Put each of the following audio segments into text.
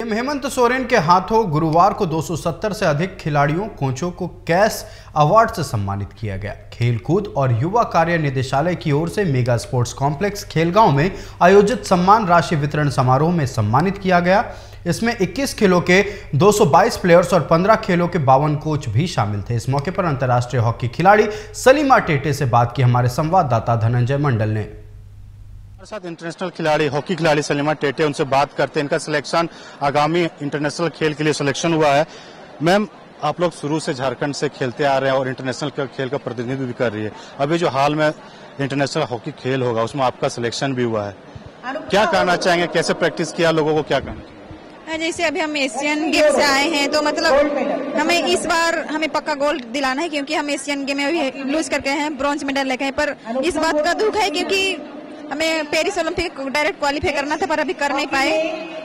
हेमंत सोरेन के हाथों गुरुवार को 270 से अधिक खिलाड़ियों कोचों को कैश अवार्ड से सम्मानित किया गया। खेलकूद और युवा कार्य निदेशालय की ओर से मेगा स्पोर्ट्स कॉम्प्लेक्स खेलगांव में आयोजित सम्मान राशि वितरण समारोह में सम्मानित किया गया। इसमें 21 खेलों के 222 प्लेयर्स और 15 खेलों के 52 कोच भी शामिल थे। इस मौके पर अंतर्राष्ट्रीय हॉकी खिलाड़ी सलीमा टेटे से बात की हमारे संवाददाता धनंजय मंडल ने। साथ इंटरनेशनल खिलाड़ी हॉकी खिलाड़ी सलीमा टेटे, उनसे बात करते हैं। इनका सिलेक्शन आगामी इंटरनेशनल खेल के लिए सिलेक्शन हुआ है। मैम, आप लोग शुरू से झारखंड से खेलते आ रहे हैं और इंटरनेशनल खेल का प्रतिनिधित्व भी कर रही है। अभी जो हाल में इंटरनेशनल हॉकी खेल होगा उसमें आपका सिलेक्शन भी हुआ है, क्या कहना चाहेंगे? कैसे प्रैक्टिस किया, लोगों को क्या कहना? जैसे अभी हम एशियन गेम से आए हैं तो मतलब हमें इस बार पक्का गोल्ड दिलाना है, क्योंकि हम एशियन गेम में अभी लूज करके हैं, ब्रॉन्ज मेडल लेके हैं। पर इस बात का दुख है क्योंकि हमें पेरिस ओलंपिक डायरेक्ट क्वालिफाई करना था, पर अभी कर नहीं पाए।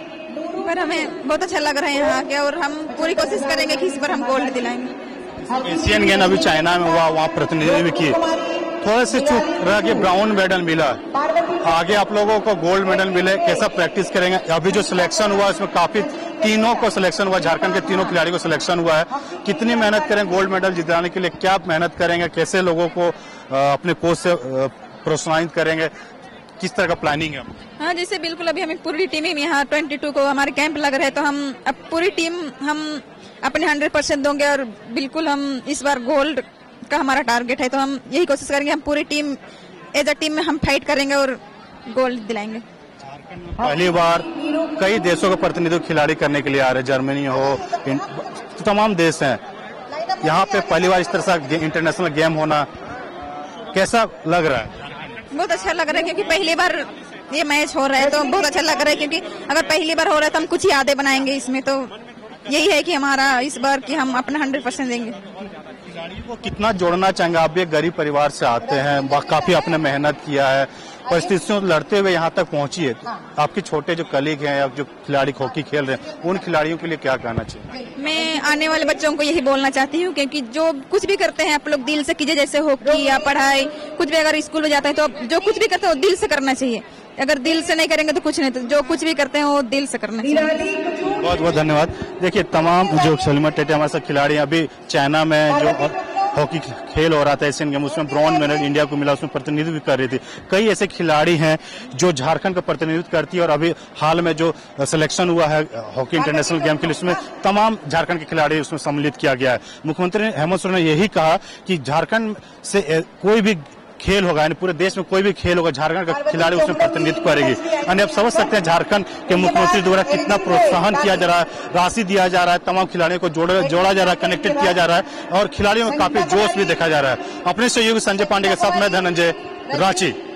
पर हमें बहुत अच्छा लग रहा है यहाँ के, और हम पूरी कोशिश करेंगे कि इस बार हम गोल्ड दिलाएंगे। एशियन गेम अभी चाइना में हुआ, वहाँ प्रतिनिधित्व भी किए, थोड़े से चूक रह के ब्राउन मेडल मिला। आगे आप लोगों को गोल्ड मेडल मिले, कैसा प्रैक्टिस करेंगे? अभी जो सिलेक्शन हुआ उसमें काफी तीनों को सिलेक्शन हुआ, झारखंड के तीनों खिलाड़ी को सिलेक्शन हुआ है। कितनी मेहनत करेंगे गोल्ड मेडल जिताने के लिए? क्या मेहनत करेंगे? कैसे लोगों को अपने कोच से प्रोत्साहित करेंगे? किस तरह का प्लानिंग है? हाँ, जैसे बिल्कुल अभी हमें पूरी टीम ही यहाँ 22 को हमारे कैंप लग रहे हैं, तो हम अब पूरी टीम हम अपने 100% दोगे और बिल्कुल हम इस बार गोल्ड का हमारा टारगेट है। तो हम यही कोशिश करेंगे, हम पूरी टीम एज अ टीम में हम फाइट करेंगे और गोल्ड दिलाएंगे। पहली बार कई देशों का प्रतिनिधित्व खिलाड़ी करने के लिए आ रहे, जर्मनी हो, तमाम देश हैं। यहाँ पे पहली बार इस तरह से इंटरनेशनल गेम होना कैसा लग रहा है? बहुत अच्छा लग रहा है, क्योंकि पहली बार ये मैच हो रहा है तो बहुत अच्छा लग रहा है। क्योंकि अगर पहली बार हो रहा है तो हम कुछ यादें बनाएंगे इसमें, तो यही है कि हमारा इस बार कि हम अपना 100% देंगे। खिलाड़ियों को कितना जोड़ना चाहेंगे? आप भी एक गरीब परिवार से आते हैं, काफी आपने मेहनत किया है, परिस्थितियों लड़ते हुए यहाँ तक पहुंची है। आपके छोटे जो कलीग हैं या जो खिलाड़ी हॉकी खेल रहे हैं, उन खिलाड़ियों के लिए क्या कहना चाहिए? मैं आने वाले बच्चों को यही बोलना चाहती हूँ, क्योंकि जो कुछ भी करते हैं आप लोग दिल से कीजिए। जैसे हॉकी या पढ़ाई, कुछ भी अगर स्कूल में जाता है तो जो कुछ भी करते हैं वो दिल से करना चाहिए। अगर दिल से नहीं करेंगे तो कुछ नहीं, तो जो कुछ भी करते हैं वो दिल से करना चाहिए। बहुत बहुत धन्यवाद। देखिए, तमाम जो सलीमा टेटे हमारे साथ खिलाड़ी, अभी चाइना में जो हॉकी खेल हो रहा था एशियन गेम, उसमें ब्रॉन्ज मेडल इंडिया को मिला, उसमें प्रतिनिधित्व भी कर रही थी। कई ऐसे खिलाड़ी हैं जो झारखंड का प्रतिनिधित्व करती है, और अभी हाल में जो सिलेक्शन हुआ है हॉकी इंटरनेशनल गेम के लिए, उसमें तमाम झारखंड के खिलाड़ी उसमें सम्मिलित किया गया है। मुख्यमंत्री हेमंत सोरेन ने यही कहा कि झारखंड से कोई भी खेल होगा, यानी पूरे देश में कोई भी खेल होगा, झारखंड का खिलाड़ी उसमें प्रतिनिधित्व करेगी। यानी आप समझ सकते हैं झारखंड के मुख्यमंत्री द्वारा कितना प्रोत्साहन किया जा रहा है, राशि दिया जा रहा है, तमाम खिलाड़ियों को जोड़ा जा रहा है, कनेक्टेड किया जा रहा है, और खिलाड़ियों में काफी जोश भी देखा जा रहा है। अपने सहयोगी संजय पांडे के साथ मैं धनंजय, रांची।